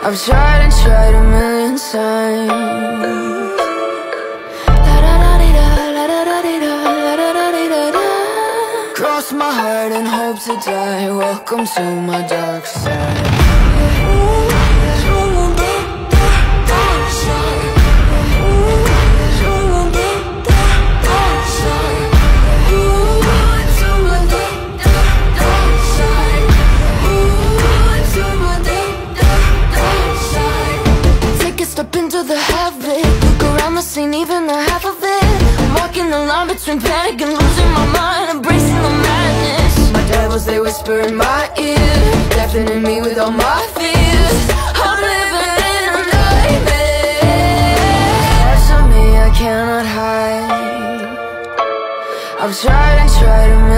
I've tried and tried a million times. Cross my heart and hope to die. Welcome to my dark side. Step into the habit, look around the scene, even the half of it. I'm walking the line between panic and losing my mind, embracing the madness. My devils, they whisper in my ear, deafening me with all my fears. I'm living in a nightmare. Parts of me I cannot hide. I've tried and tried to